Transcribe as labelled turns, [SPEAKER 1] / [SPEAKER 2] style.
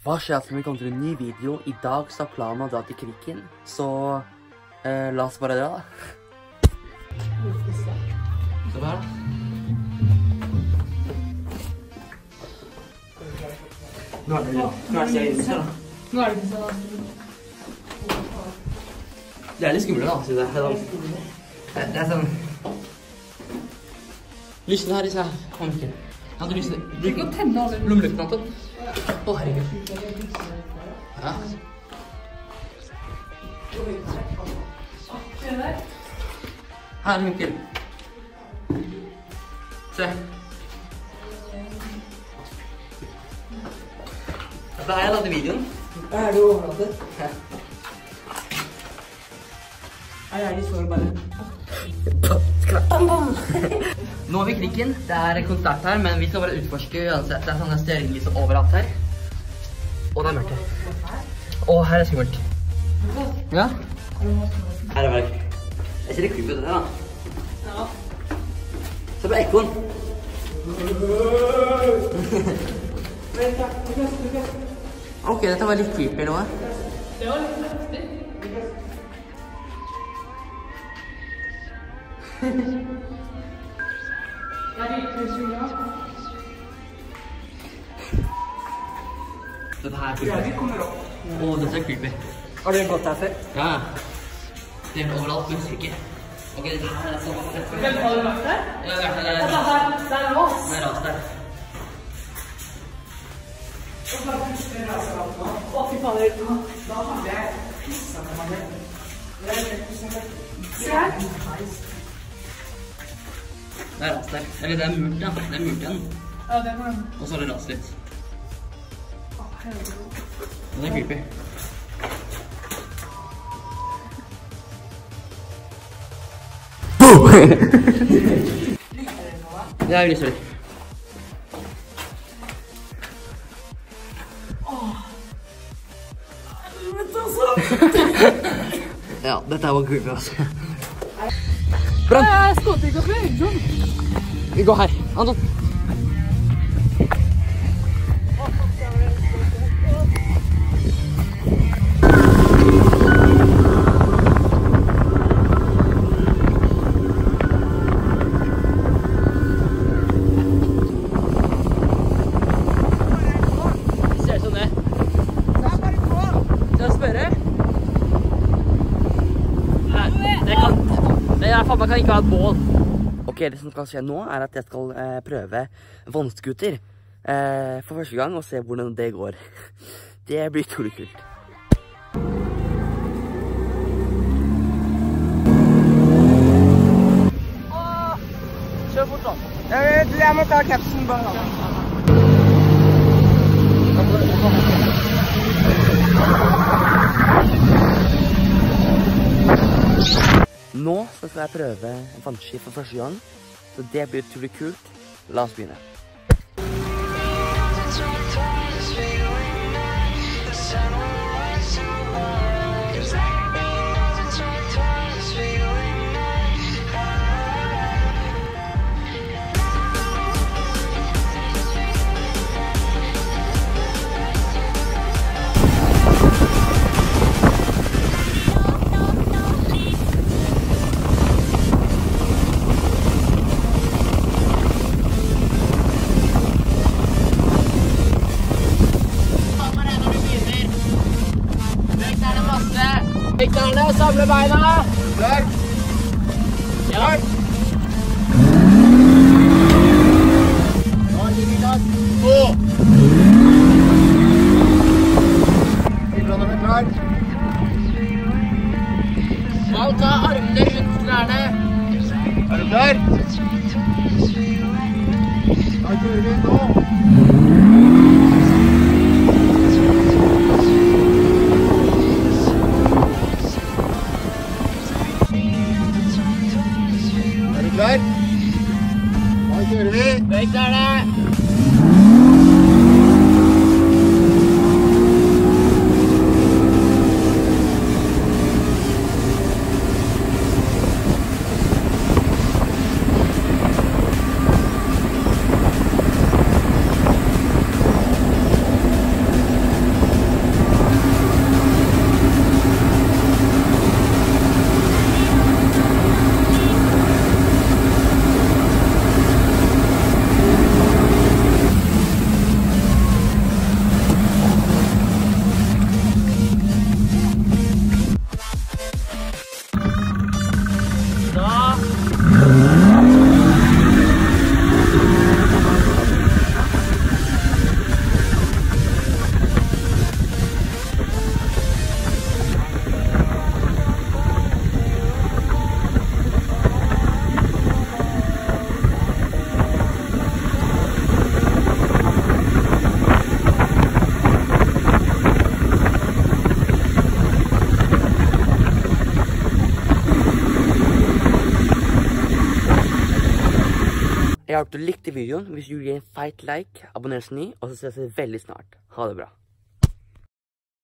[SPEAKER 1] Hva skjer som vi kommer til en ny video? I dag så er planen å dra til Kriken, så la oss bare dra da. Se her da. Nå er det ikke sånn. Det er litt skummelig da, synes jeg. Det er sånn. Lysene her i seg. Kom ikke. Ja, du lysene. Du kan tenne alle lommelykten, Anton. Å, herregud. Ja. Her, Mikkel. Se. Dette har jeg laget i videoen.
[SPEAKER 2] Er du overlatet?
[SPEAKER 1] Ja.
[SPEAKER 2] Er de så bare...
[SPEAKER 1] Nå er vi i Kriken. Det er konsert her, men vi skal bare utforske uansett. Det er sånne stearinlys overalt her. Og det er mørkt her. Og her er skummelt. Ja? Her er mørkt. Jeg ser litt creepy ut det her da.
[SPEAKER 2] Ja.
[SPEAKER 1] Se på ekkoen. Ok, dette var litt creepy eller hva?
[SPEAKER 2] Det var litt heftig.
[SPEAKER 1] Dette her er creepy.
[SPEAKER 2] Ja, vi kommer opp.
[SPEAKER 1] Åh, dette er creepy.
[SPEAKER 2] Har du gått her før?
[SPEAKER 1] Ja. Det er overalt, men ikke. Ok, dette her er sånn.
[SPEAKER 2] Hvem har du vært der?
[SPEAKER 1] Ja, det er
[SPEAKER 2] der er oss.
[SPEAKER 1] Det er rast der.
[SPEAKER 2] Å, fy fader. Da hadde jeg pisset på meg. Se her.
[SPEAKER 1] Det er rast der. Eller det er murt, ja. Det er murt igjen.
[SPEAKER 2] Ja, det var den.
[SPEAKER 1] Og så er det rast litt. Det er creepy. Ja, jeg lyser litt. Ja, dette var creepy, altså. Brann!
[SPEAKER 2] Jeg skåter ikke opp i øynene.
[SPEAKER 1] Vi går her. Anton. Ser det sånn det? Skal jeg spørre? Man kan ikke ha et bål. Ok, det som skal skje nå er at jeg skal prøve vannskuter for første gang og se hvordan det går. Det blir utrolig kult. Kjør bort da.
[SPEAKER 2] Jeg må ta capsen bare.
[SPEAKER 1] Nå skal jeg prøve vannski for første gang, så det blir utrolig kult. La oss begynne.
[SPEAKER 2] Vikterne, samle beina!
[SPEAKER 1] Klar!
[SPEAKER 2] Ja!
[SPEAKER 1] Nå er det klart. 2! Tilblanderne klar.
[SPEAKER 2] Nå ta armene rundt knærne.
[SPEAKER 1] Er du klar? Da kjører vi nå. Er du klar? Da kjører vi.
[SPEAKER 2] Vikterne!
[SPEAKER 1] jeg håper du likte videoen. Hvis du gir en feit like, abonner så ny, og så ses vi veldig snart. Ha det bra.